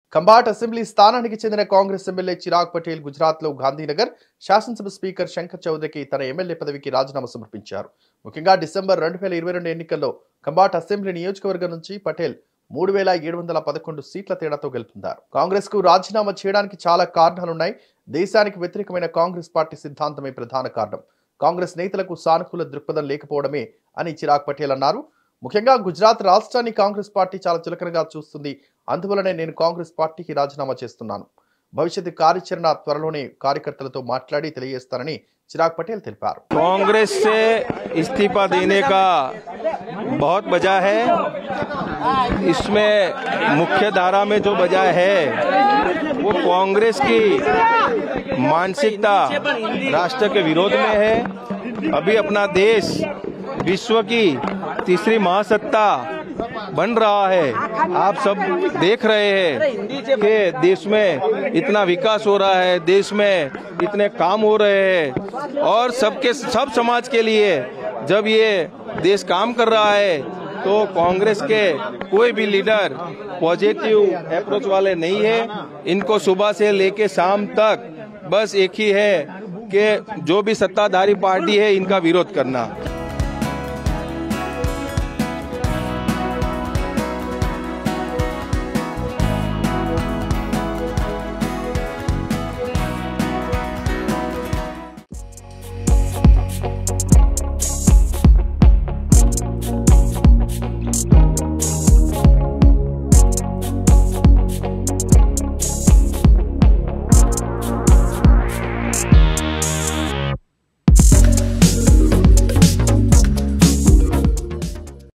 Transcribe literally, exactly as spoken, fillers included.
Combat assembly స్థానానికి చెందిన Congress MLA Chirag Patel Gujarat లో గాంధీనగర్ శాసనసభ స్పీకర్ శంకర్ చౌదరికి తన ఎమ్మెల్యే పదవికి రాజీనామా సమర్పించారు. ముఖ్యంగా డిసెంబర్ రెండు వేల ఇరవై రెండు ఎన్నికల్లో కంబాట్ అసెంబ్లీ నియోజకవర్గం నుంచి పటేల్ మూడు వేల ఏడు వందల పదకొండు సీట్ల తేడాతో గెలుపొందారు. కాంగ్రెస్ కు రాజీనామా చేయడానికి చాలా కారణాలున్నాయి. దేశానికి వ్యతిరేకమైన కాంగ్రెస్ పార్టీ సిద్ధాంతమే ప్రధాన కారణం. కాంగ్రెస్ నేతలకు సానుకూల దృక్పథం లేకపోవడమే అని చిరాగ్ పటేల్ అన్నారు. ముఖ్యంగా గుజరాత్ రాష్ట్రాన్ని కాంగ్రెస్ పార్టీ చాలా చులకనగా చూస్తుంది. అందువలనే నేను కాంగ్రెస్ పార్టీకి రాజీనామా చేస్తున్నాను. భవిష్యత్తు కార్యాచరణ త్వరలోనే కార్యకర్తలతో మాట్లాడి తెలియజేస్తానని चिराग पटेल తెలిపారు. कांग्रेस से इस्तीफा देने का बहुत वजह है. इसमें मुख्य धारा में जो वजह है वो कांग्रेस की मानसिकता राष्ट्र के विरोध में है. अभी अपना देश विश्व की तीसरी महासत्ता बन रहा है. आप सब देख रहे हैं कि देश में इतना विकास हो रहा है, देश में इतने काम हो रहे हैं और सबके सब समाज के लिए जब ये देश काम कर रहा है तो कांग्रेस के कोई भी लीडर पॉजिटिव अप्रोच वाले नहीं है. इनको सुबह से लेके शाम तक बस एक ही है कि जो भी सत्ताधारी पार्टी है इनका विरोध करना.